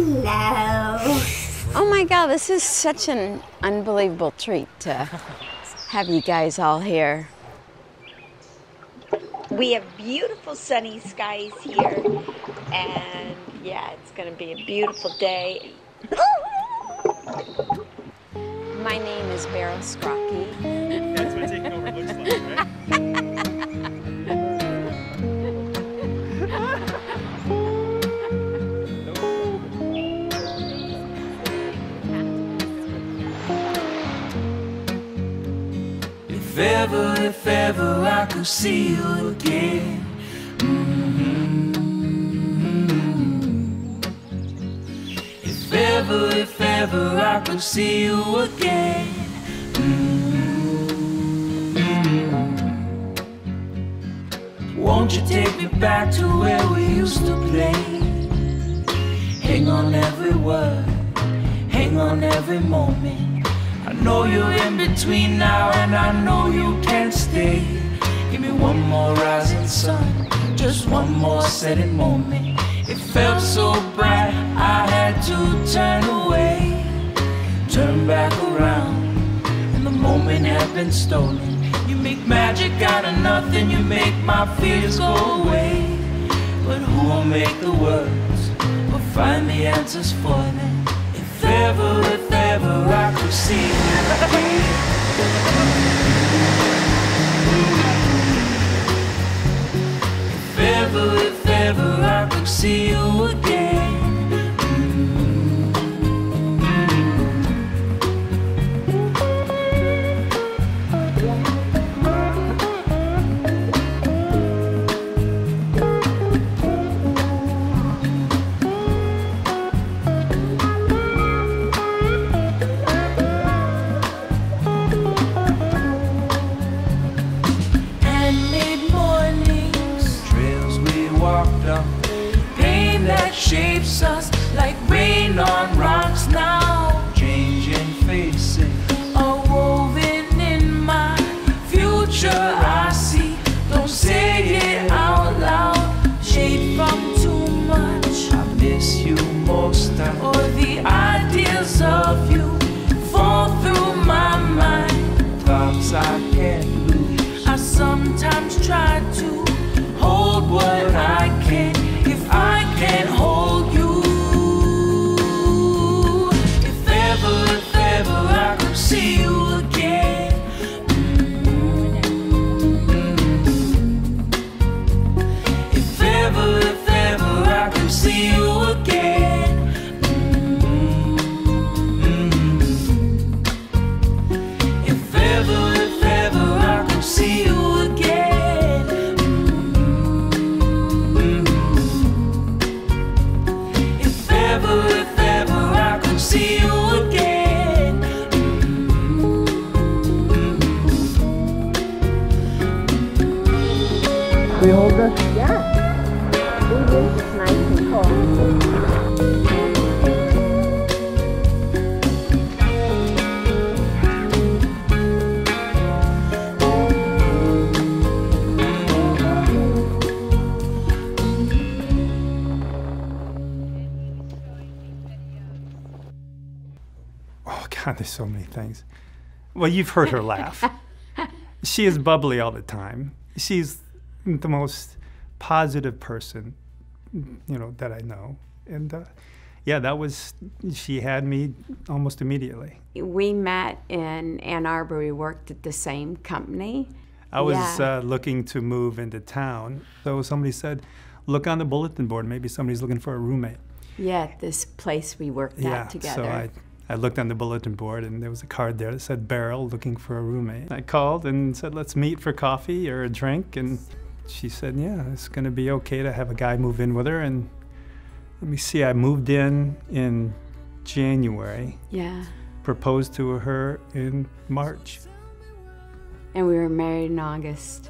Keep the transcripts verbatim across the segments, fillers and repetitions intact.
Hello. Oh my God, this is such an unbelievable treat to have you guys all here. We have beautiful sunny skies here, and yeah, it's going to be a beautiful day. My name is Beryl. That's what taking over looks like, right? If ever, if ever I could see you again, mm-hmm. If ever, if ever I could see you again, mm-hmm. Won't you take me back to where we used to play? Hang on every word, hang on every moment. I know you're in between now, and I know you can't stay. Give me one more rising sun, just one more setting moment. It felt so bright, I had to turn away, turn back around, and the moment had been stolen. You make magic out of nothing, you make my fears go away. But who will make the words, or find the answers for them? If ever, if ever I could see you again. If ever, if ever I could see you again. Shapes us like rain on rocks now. Changing faces are woven in my future. I see, don't say it out loud. Shade from too much. I miss you most times. Or the ideas of you fall through my mind. Thoughts I can't lose. I sometimes try to hold what I can. If I can't hold you, if ever, if ever I could see you again, mm-hmm. If ever, if ever I could see you again, mm-hmm. If ever, if ever I could see you again. See you again. We hold this? Yeah. It is nice and cold. God, there's so many things. Well, you've heard her laugh. She is bubbly all the time. She's the most positive person, you know, that I know. And uh, yeah, that was, she had me almost immediately. We met in Ann Arbor. We worked at the same company. I was yeah. uh, looking to move into town. So somebody said, look on the bulletin board. Maybe somebody's looking for a roommate. Yeah, this place we worked yeah, at together. So I, I looked on the bulletin board, and there was a card there that said Beryl looking for a roommate. I called and said, let's meet for coffee or a drink. And she said, yeah, it's going to be okay to have a guy move in with her. And let me see, I moved in in January. Yeah. Proposed to her in March. And we were married in August.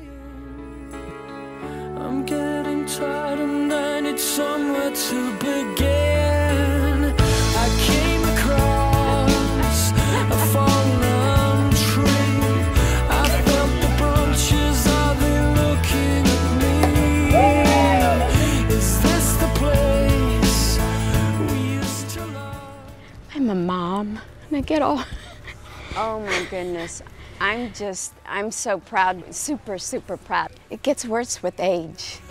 I'm getting tired and I need somewhere to begin. I came across a fallen tree. I felt the branches, are they looking at me? Is this the place we gonna get all. Oh my goodness. I'm just, I'm so proud, super, super proud. It gets worse with age.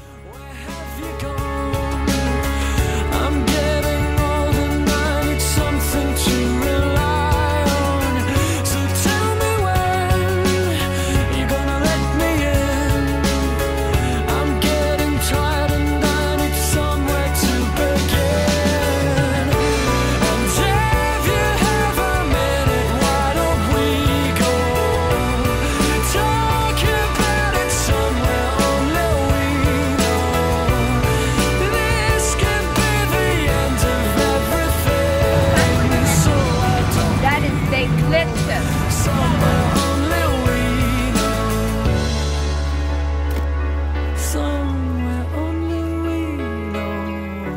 I'm getting old and I need something to rely on. So tell me when you're gonna let me in. I'm getting tired and I need somewhere to begin. And if you have a minute, why don't we go talk about it somewhere only we know. This could be the end of everything. So I don't That is delicious. somewhere only we know. Somewhere only we know.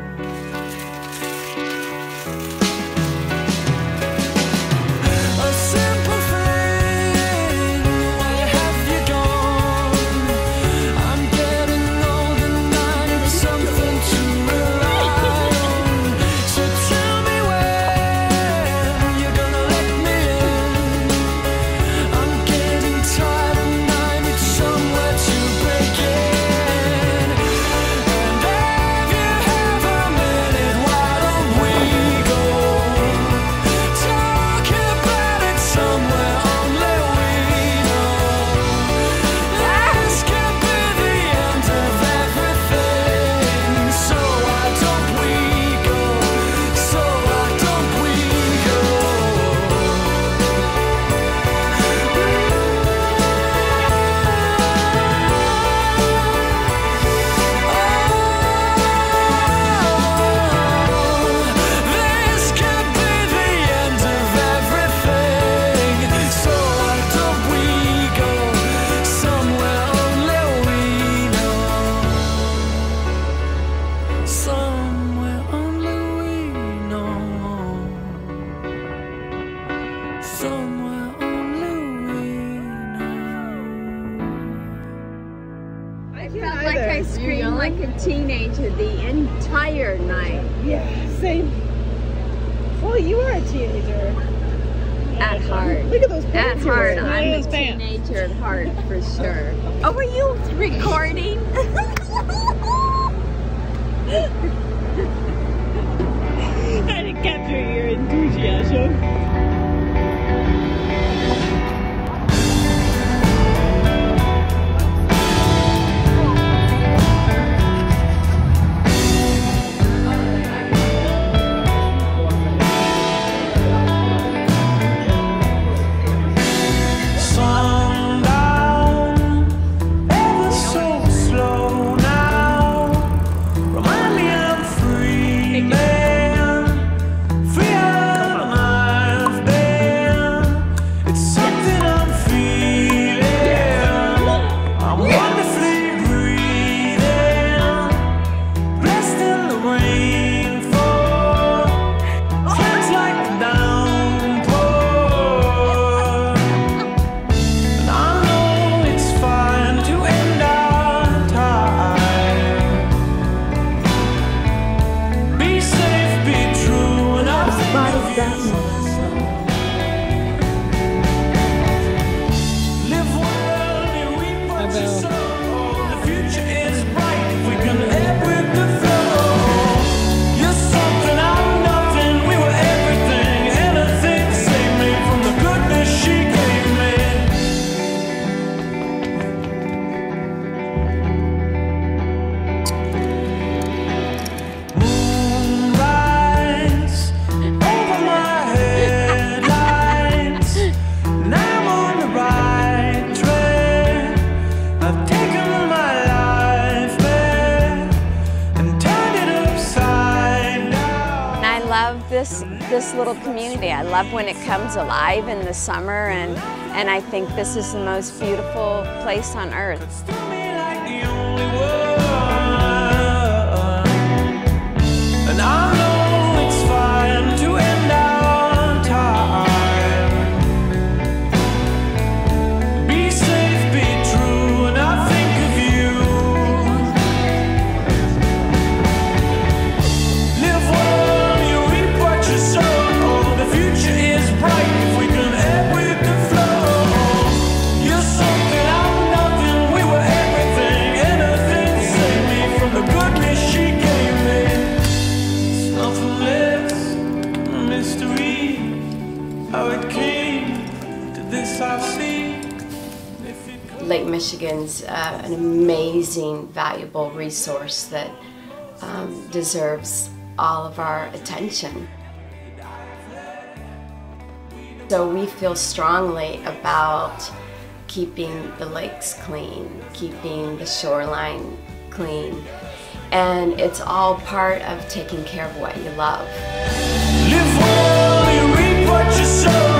A simple thing, where have you gone? I'm getting old and I need something to rely on. So tell me when you're gonna let me in. I'm getting tired and I need somewhere to begin. And if you have a minute, why don't we go talk about it somewhere only we know. This could be the end of everything. So why don't we go? So why don't we go? This could be the end of everything. So why don't we go somewhere only we know? Somewhere only we know. Somewhere only we know. I felt like I screamed like a teenager the entire night. Yeah, same. Well, you are a teenager. At heart. Look at those At pants you're heart, wearing. I'm a Look at those pants. teenager at heart for sure. Oh, were you recording? I had to capture your enthusiasm. Sundown, ever so slow now. Remind me I'm free, man. Freer than I've been. It's something I'm feeling. I'm wonderfully breathing. Blessed in the rainfall. Friends like the downpour. And I know it's fine to end our time. Be safe, be true, and I'll think of you. Live well, you reap what you sow. The future is bright if we can ebb with the flow. You're something, I'm nothing. We were everything, anything to save me from the goodness she gave me. Moonrise over my headlights, and I'm on the right track. I've taken my life back and turned it upside down. And I love this this little community. I love when it comes alive in the summer, and and I think this is the most beautiful place on earth. To me like the only one. And I know it's fine to end our time. Be safe, be true, and I think of you. Live well, you reap what you sow. The future is Michigan's uh, an amazing, valuable resource that um, deserves all of our attention. So we feel strongly about keeping the lakes clean, keeping the shoreline clean, and it's all part of taking care of what you love. Live well, you reap what you sow.